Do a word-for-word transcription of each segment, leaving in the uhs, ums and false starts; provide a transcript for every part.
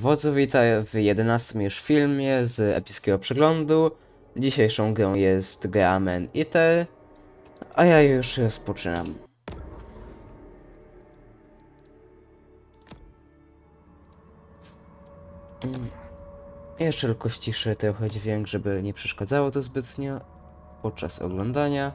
Wodzu, witaj w jedenastym już filmie z epickiego przeglądu. Dzisiejszą grą jest gra Man Eater, a ja już rozpoczynam. Mm. Jeszcze tylko ściszę trochę dźwięk, żeby nie przeszkadzało to zbytnio podczas oglądania.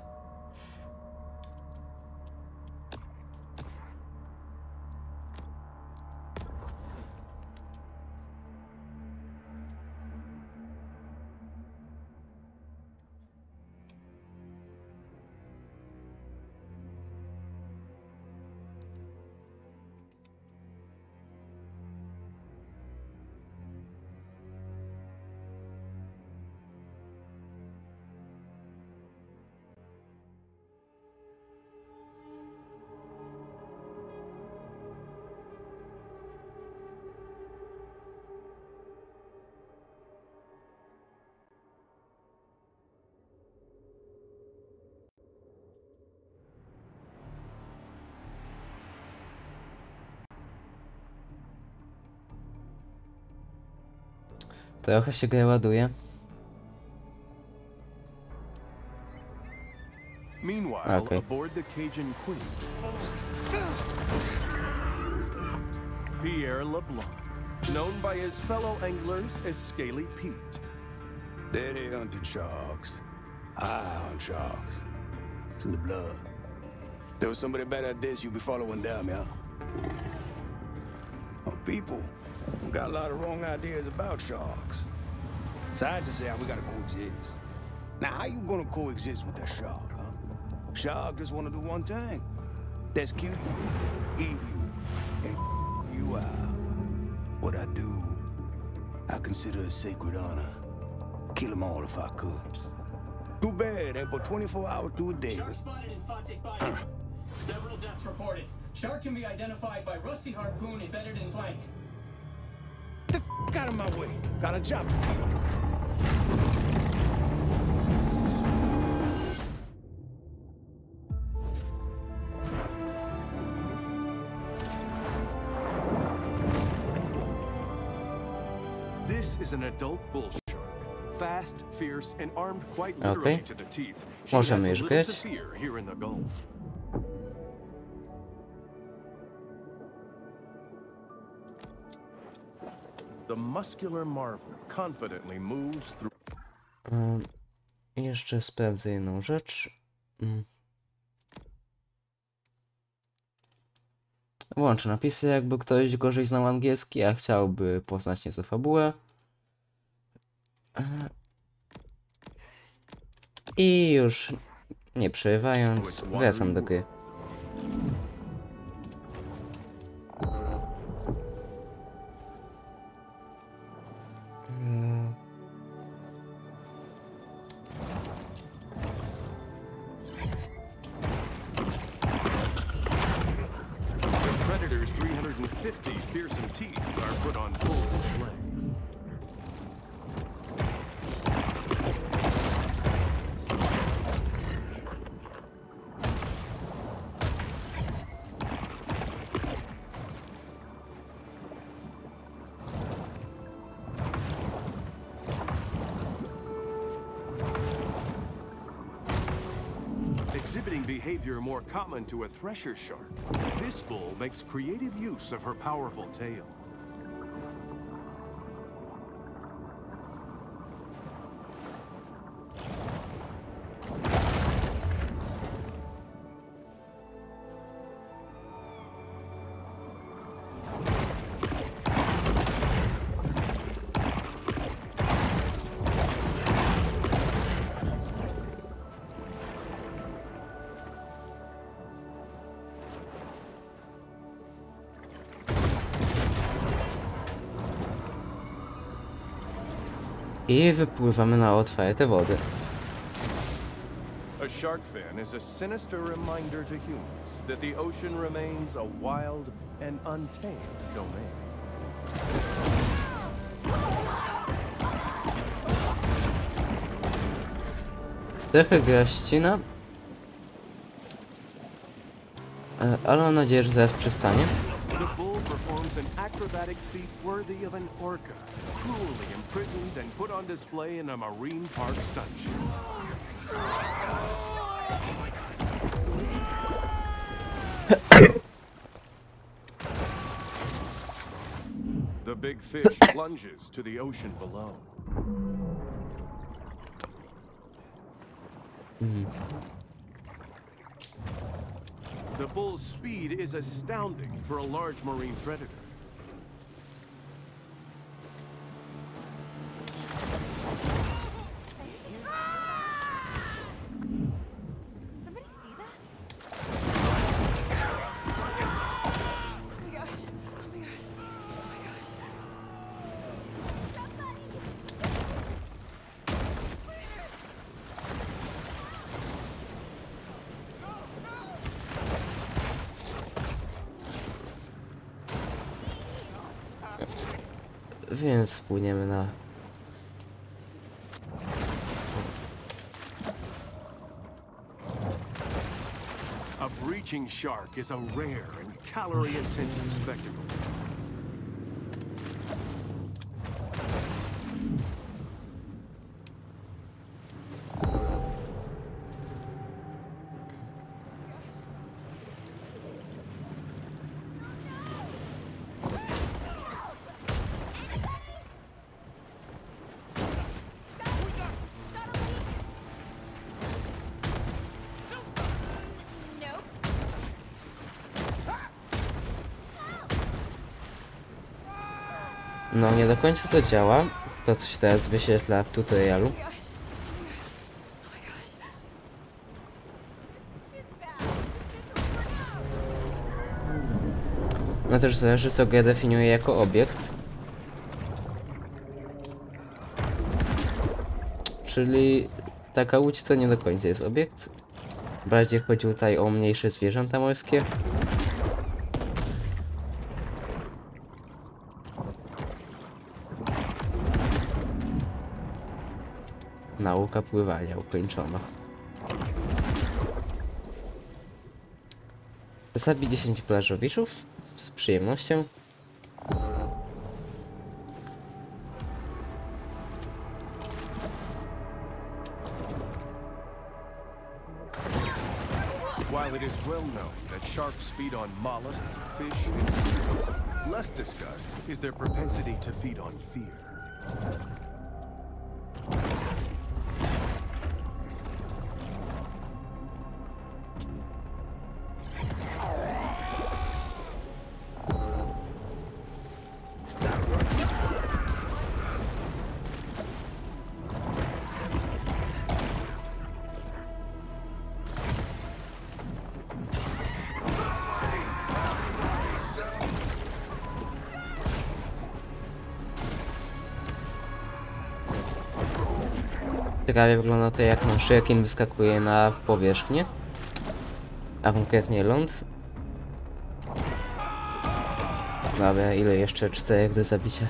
Trochę się gra ładuje. Meanwhile, Okay. aboard the Cajun Queen, Pierre LeBlanc, known by his fellow anglers as Scaly Pete. They're they hunting sharks. I hunt sharks. It's in the blood. There was somebody better at this, you'd be following them, yeah? Oh, people got a lot of wrong ideas about sharks. Scientists say we gotta coexist. Now, how you gonna coexist with that shark, huh? Shark just wanna do one thing. That's kill you, eat you, and you out. What I do, I consider a sacred honor. Kill them all if I could. Too bad, ain't but twenty-four hours to a day. Shark spotted in Fontic Bayou. Several deaths reported. Shark can be identified by rusty harpoon embedded in flank. Get the f out of my way. Got a job to do. This is an adult bull shark. Fast, fierce, and armed quite Okay. literally to the teeth. She Możemy has już little to grać. fear here in the Gulf. The muscular marvel confidently moves through. Um, jeszcze sprawdzę jedną rzecz. Mm. Włączę napisy, jakby ktoś gorzej znał angielski, a chciałby poznać nieco fabułę. E, I już nie przerywając, wracam do gry. Mm. The Predator's three hundred fifty fearsome teeth are put on full display. Exhibiting behavior more common to a thresher shark, this bull makes creative use of her powerful tail. I wypływamy na otwarte wody. A shark fin is a sinister reminder to humans that the ocean remains a wild and untamed domain. Trochę gra ścina, ale mam nadzieję, że zaraz przestanie. The bull performs an acrobatic feat worthy of an orca, cruelly imprisoned and put on display in a marine park stunt show. The big fish plunges to the ocean below. Mm. The bull's speed is astounding for a large marine predator. Somebody see that? Oh my gosh. Oh my gosh. Oh my gosh. Więc płyniemy na... A breaching shark is a rare and calorie-intensive spectacle. No nie do końca to działa, to co się teraz wyświetla w tutorialu. No też zależy co grę definiuje jako obiekt. Czyli taka łódź to nie do końca jest obiekt. Bardziej chodzi tutaj o mniejsze zwierzęta morskie. Nauka pływania ukończona. Zabij dziesięć plażowiczów z przyjemnością. While it is well known that sharks feed on mollusks, fish, and seals, less discussed is their propensity to feed on fear. Ciekawie wygląda to jak nasz rekin wyskakuje na powierzchnię, a konkretnie ląd. Dobra, ile jeszcze? Czterech do zabicia.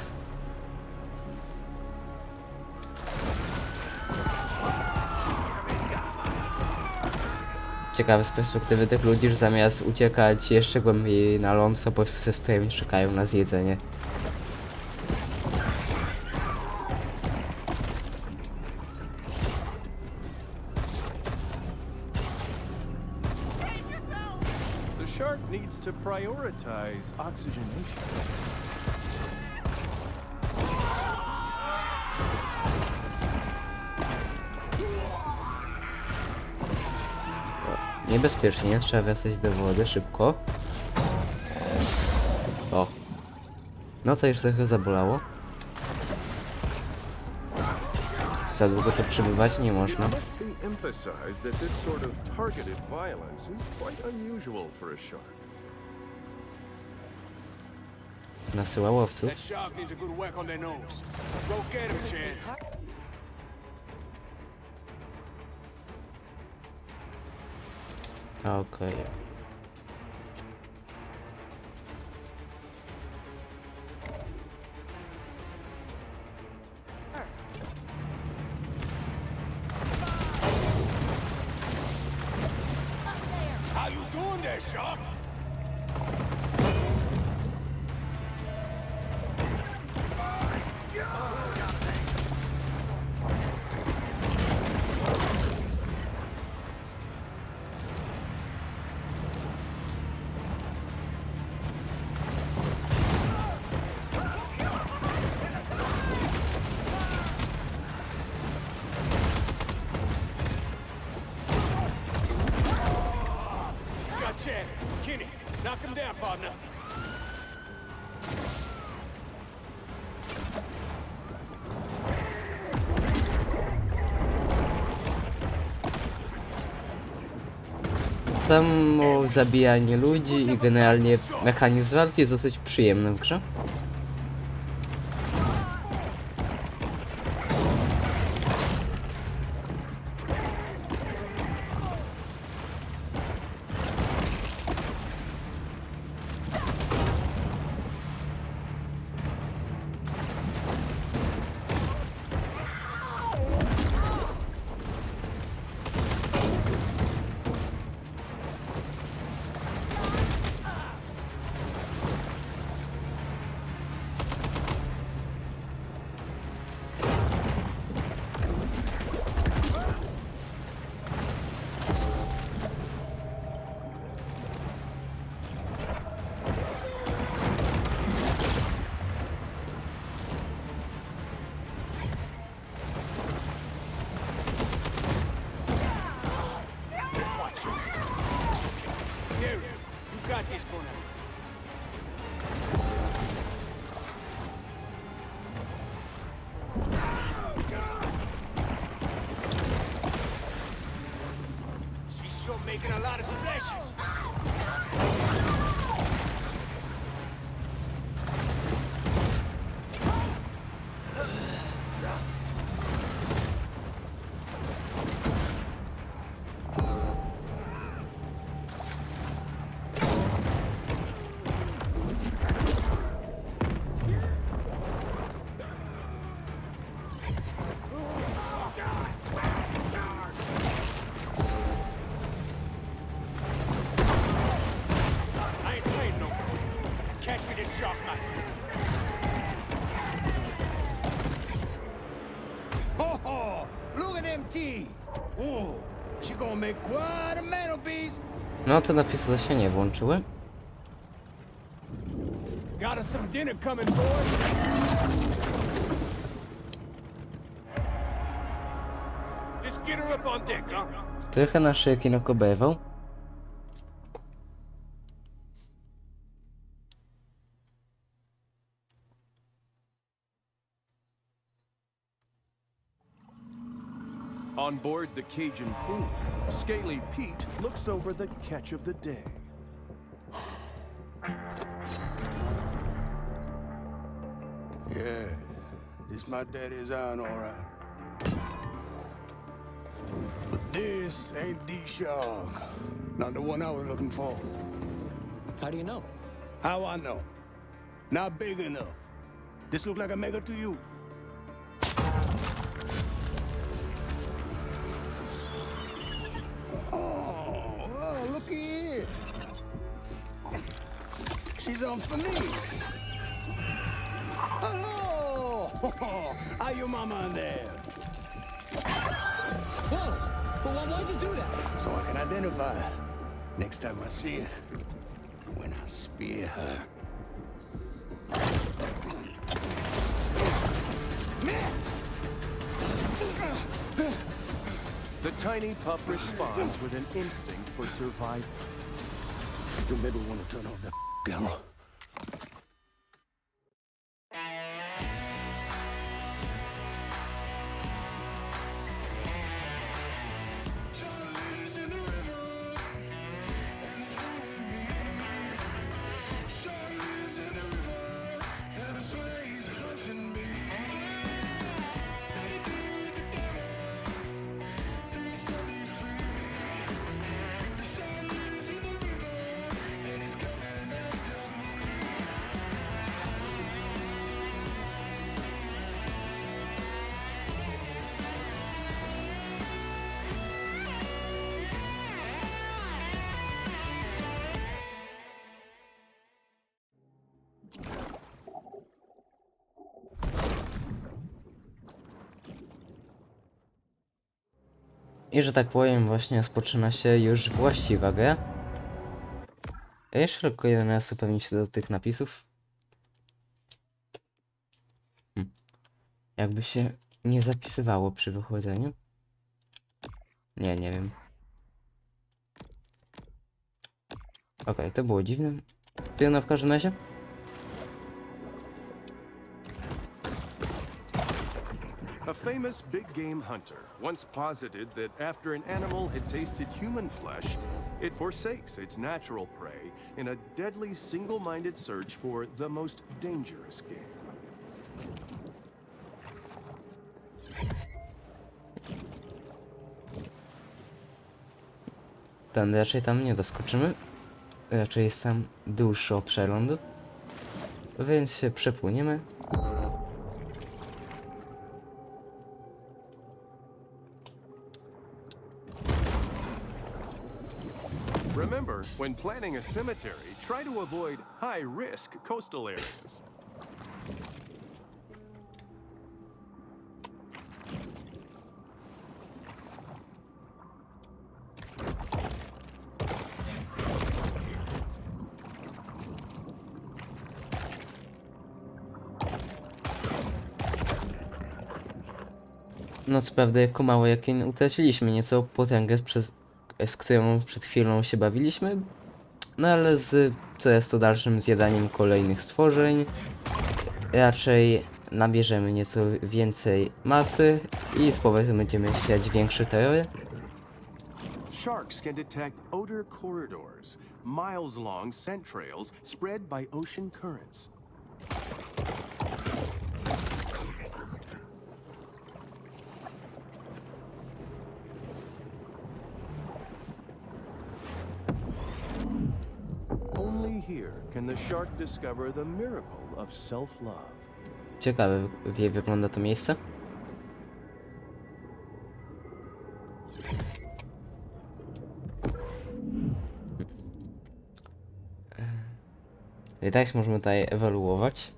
Ciekawe z perspektywy tych ludzi, że zamiast uciekać jeszcze głębiej na ląd, to po prostu ze stoją i czekają na zjedzenie. The shark needs to prioritize oxygenation. Niebezpiecznie, trzeba wracać do wody szybko. O. No to już trochę zabolało. Za długo tu przebywać nie można. It must be emphasized that this sort of targeted violence is quite unusual for a shark. Nasyła łowców. That shark needs a good whack on their nose. Go get him, Chad. Okej. How you doing there, shark? Samo zabijanie ludzi i generalnie mechanizm walki jest dosyć przyjemny w grze. Gary, you got this, Bonnie. She's sure making a lot of splashes. Catch me this shark myself. Oh, oh, look at them teeth. Oh, she gonna make quite a mantelpiece. No te napisy się nie włączyły. Got us some dinner coming, boys. Let's get her up on deck, huh? Trochę na szyjki nakobewał. On board the Cajun Queen, Scaly Pete looks over the catch of the day. Yeah, this my daddy's iron, all right. But this ain't the shark. Not the one I was looking for. How do you know? How I know? Not big enough. This look like a mega to you? Oh, oh, look here. She's on for me. Hello! How your mama in there? Whoa! Well, why- why'd you do that? So I can identify her. Next time I see her, when I spear her. The tiny pup responds with an instinct for survival. You maybe want to turn off that camera. I że tak powiem, właśnie rozpoczyna się już właściwa gra. A jeszcze tylko jeden raz upewnić się do tych napisów. Hm. Jakby się nie zapisywało przy wychodzeniu. Nie, nie wiem. Okej, okay, to było dziwne. Tyle w każdym razie. A famous big game hunter once posited that after an animal had tasted human flesh, It forsakes its natural prey in a deadly single-minded search for the most dangerous game. Ten raczej tam nie doskoczymy. Raczej jest tam dłuższy obszar lądu. Więc się przepłyniemy. Remember, when planning a cemetery, try to avoid high-risk coastal areas. No co prawda jako małe jakin utraciliśmy nieco potęgę, przez, z którą przed chwilą się bawiliśmy. No ale z coraz to dalszym zjadaniem kolejnych stworzeń raczej nabierzemy nieco więcej masy i z powrotem będziemy siać większy terror. Sharks can detect odor corridors, miles-long scent trails spread by ocean currents. Only here can the shark discover the miracle of self-love. Ciekawe wie wygląda to miejsce. I tak możemy tutaj ewaluować.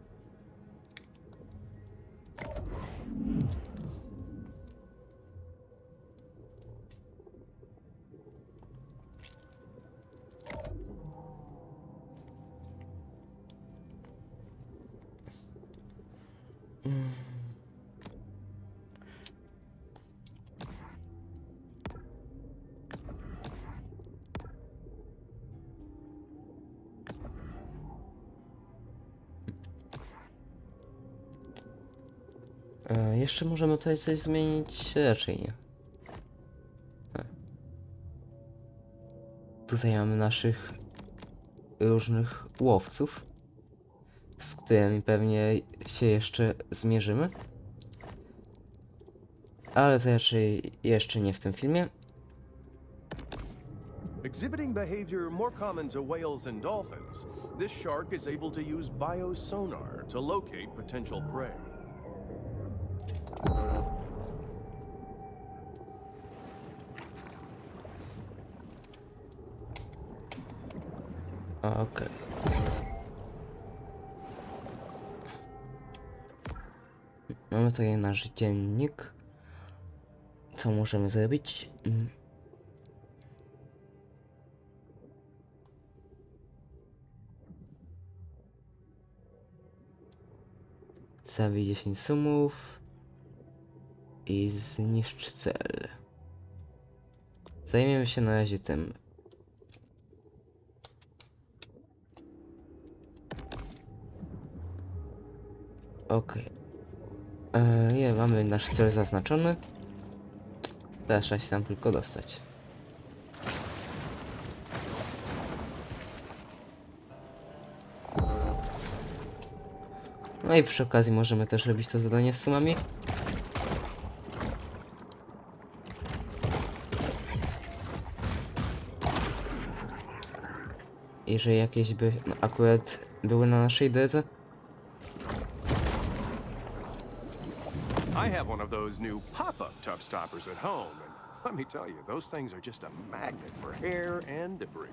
E, jeszcze możemy tutaj coś zmienić? Raczej nie. E. Tutaj mamy naszych różnych łowców, z którymi pewnie się jeszcze zmierzymy. Ale to raczej jeszcze nie w tym filmie. Exhibiting behavior more common to whales and dolphins, this shark is able to use biosonar to locate potential prey. Okej. Mamy tutaj nasz dziennik. Co możemy zrobić? Mm. Zabij dziesięć sumów i zniszcz cel. Zajmiemy się na razie tym. Okej. Okay. Nie, mamy nasz cel zaznaczony. Teraz trzeba się tam tylko dostać. No i przy okazji możemy też robić to zadanie z sumami. Jeżeli jakieś by no, akurat były na naszej drodze. I have one of those new pop-up tub stoppers at home, and let me tell you, those things are just a magnet for hair and debris.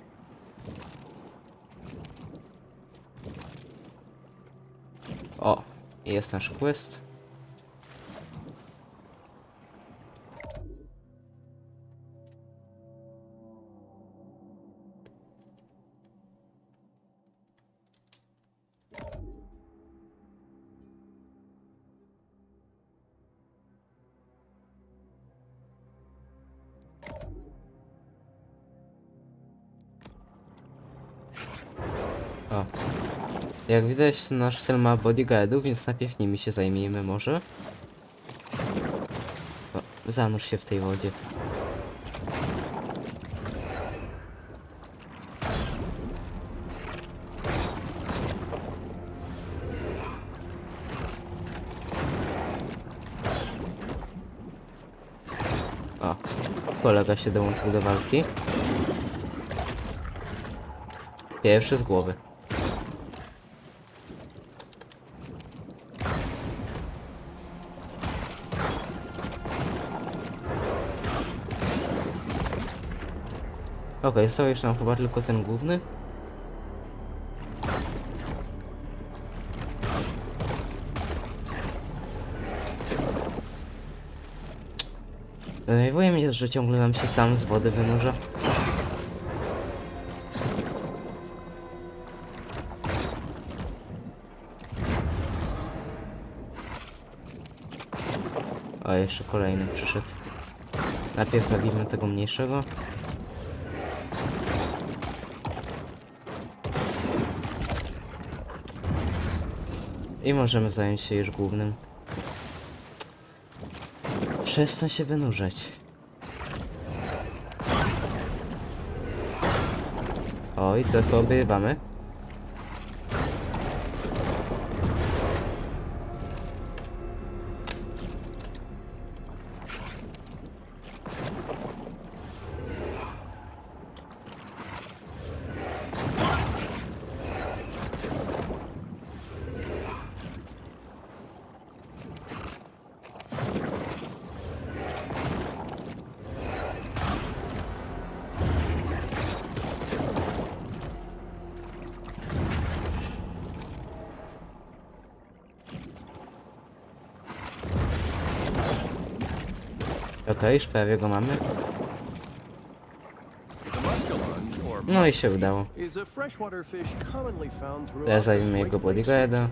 O, jest nasz quest. O. Jak widać, nasz cel ma bodyguardów, więc najpierw nimi się zajmiemy może. O, zanurz się w tej wodzie. kolega się dołączył do walki. Pierwszy z głowy. Okej, okay, został jeszcze nam chyba tylko ten główny. Denerwuje mnie, że ciągle nam się sam z wody wynurza. O, jeszcze kolejny przyszedł. Najpierw zabijmy tego mniejszego. I możemy zająć się już głównym. Przestań się wynurzać. Oj, trochę obrywamy. Okej, okay, już prawie go mamy. No i się udało. Teraz zajmiemy jego bodyguarda.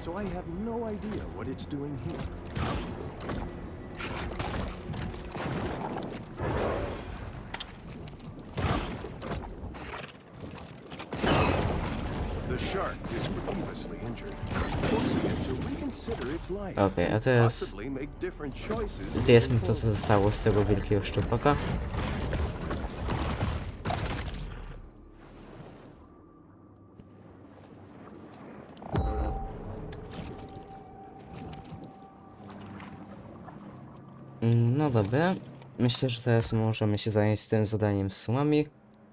Okej, okay, a teraz zjedzmy to, co zostało z tego wielkiego szczupaka. No dobra, myślę, że teraz możemy się zająć tym zadaniem z sumami.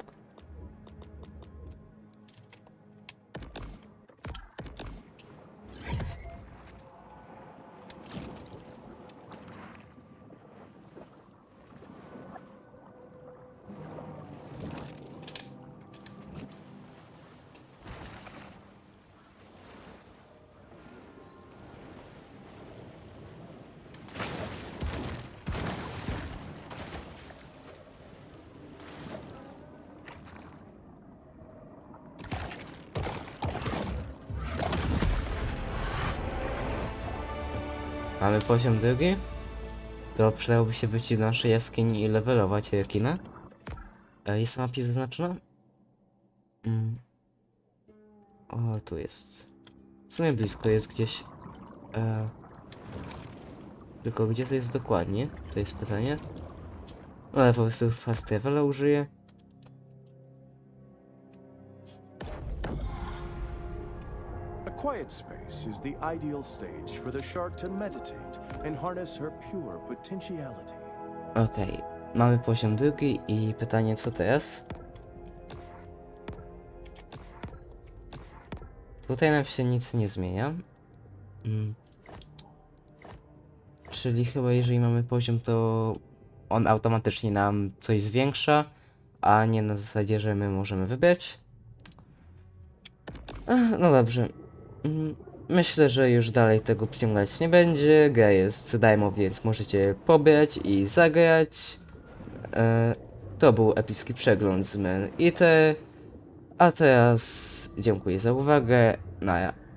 Mamy poziom drugi. To przydałoby się wyjść do naszej jaskini i levelować rekinę. E, jest mapie zaznaczona? Mm. O, tu jest. W sumie blisko jest gdzieś. E, tylko gdzie to jest dokładnie? To jest pytanie. No ale po prostu fast travela użyję. A quiet space is the ideal stage for the shark to meditate and harness her pure potentiality. Okej, okay. Mamy poziom drugi i pytanie, co teraz? Tutaj nam się nic nie zmienia. Hmm. Czyli chyba jeżeli mamy poziom, to on automatycznie nam coś zwiększa, a nie na zasadzie, że my możemy wybrać. Ach, no dobrze. Myślę, że już dalej tego przyciągać nie będzie. Gra jest darmo, więc możecie pobrać i zagrać. E, to był epicki przegląd z Men Eater. A teraz dziękuję za uwagę. Nara.